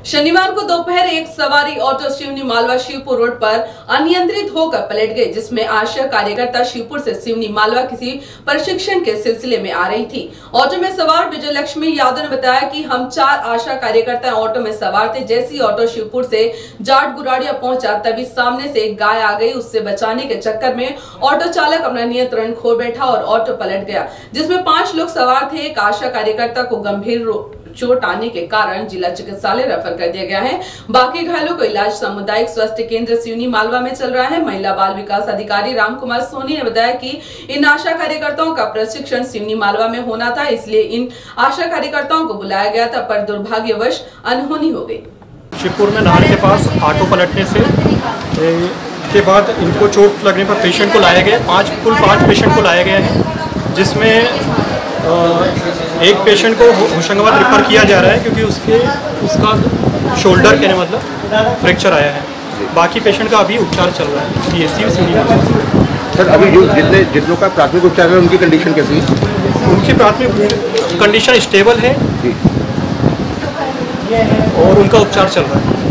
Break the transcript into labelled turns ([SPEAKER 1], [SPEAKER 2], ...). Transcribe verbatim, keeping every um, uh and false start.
[SPEAKER 1] शनिवार को दोपहर एक सवारी ऑटो सिवनी मालवा शिवपुर रोड पर अनियंत्रित होकर पलट गई, जिसमें आशा कार्यकर्ता शिवपुर से सिवनी मालवा किसी प्रशिक्षण के सिलसिले में आ रही थी। ऑटो में सवार विजय लक्ष्मी यादव ने बताया कि हम चार आशा कार्यकर्ता ऑटो में सवार थे। जैसे ही ऑटो शिवपुर से जाट गुराड़िया पहुंचा तभी सामने से एक गाय आ गई। उससे बचाने के चक्कर में ऑटो चालक अपना नियंत्रण खो बैठा और ऑटो पलट गया, जिसमें पांच लोग सवार थे। एक आशा कार्यकर्ता को गंभीर चोट आने के कारण जिला चिकित्सालय रेफर कर दिया गया है। बाकी घायलों को इलाज सामुदायिक स्वास्थ्य केंद्र सिवनी मालवा में चल रहा है। महिला बाल विकास अधिकारी राम कुमार सोनी ने बताया कि इन आशा कार्यकर्ताओं का प्रशिक्षण सिवनी मालवा में होना था, इसलिए इन आशा कार्यकर्ताओं को बुलाया गया था, पर दुर्भाग्यवश अनहोनी हो गई।
[SPEAKER 2] शिवपुर में नहर के पास ऑटो पलटने से के बाद इनको चोट लगने पर पेशेंट को लाया गया। पांच कुल पांच पेशेंट को लाया गया है, जिसमें एक पेशेंट को होशंगाबाद रेफर किया जा रहा है क्योंकि उसके उसका शोल्डर के मतलब फ्रैक्चर आया है। बाकी पेशेंट का अभी उपचार चल रहा है पीएससी सिवनी में।
[SPEAKER 3] सर, अभी जो जितने जितनों का प्राथमिक उपचार है उनकी कंडीशन कैसी है?
[SPEAKER 2] उनकी प्राथमिक कंडीशन स्टेबल है
[SPEAKER 3] जी,
[SPEAKER 2] और उनका उपचार चल रहा है।